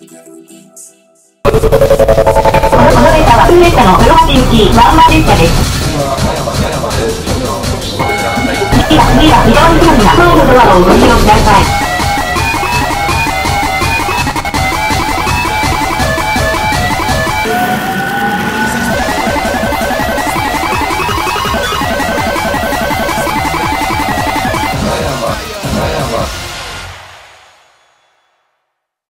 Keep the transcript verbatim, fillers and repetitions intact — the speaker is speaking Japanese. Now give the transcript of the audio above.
この列車は普通列車の豊橋行きワンマン列車です。次は次は非常に広いなホームドアをご利用ください。